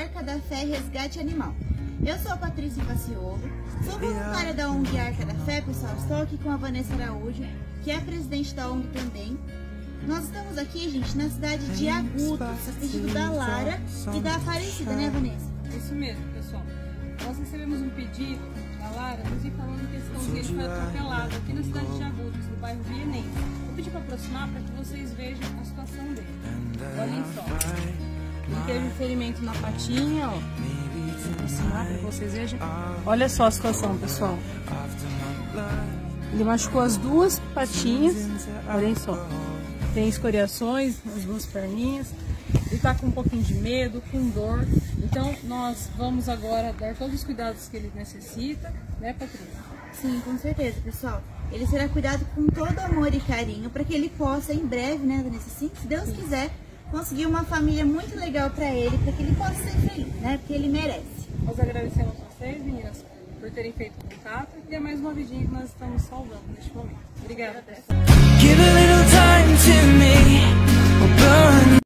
Arca da Fé Resgate Animal. Eu sou a Patrícia Paciolo, sou voluntária da ONG Arca da Fé, pessoal. Estou aqui com a Vanessa Araújo, que é a presidente da ONG também. Nós estamos aqui, gente, na cidade de Agudos, a pedido da Lara e da Aparecida, né, Vanessa? Isso mesmo, pessoal. Nós recebemos um pedido da Lara nos falando que esse cão dele foi atropelado aqui na cidade de Agudos, no bairro Vienense. Eu pedi para aproximar para que vocês vejam a situação dele. Olhem só. Ele teve ferimento na patinha, ó. Vou aproximar para que vocês vejam. Olha só a situação, pessoal. Ele machucou as duas patinhas, olhem só. Tem escoriações nas duas perninhas. Ele tá com um pouquinho de medo, com dor. Então nós vamos agora dar todos os cuidados que ele necessita, né, Patrícia? Sim, com certeza, pessoal. Ele será cuidado com todo amor e carinho para que ele possa, em breve, né, Vanessa, sim, se Deus quiser, conseguir uma família muito legal para ele, para que ele possa ser feliz, né, porque ele merece. Nós agradecemos a vocês, meninas, por terem feito o contato e é mais uma vidinha que nós estamos salvando neste momento. Obrigada.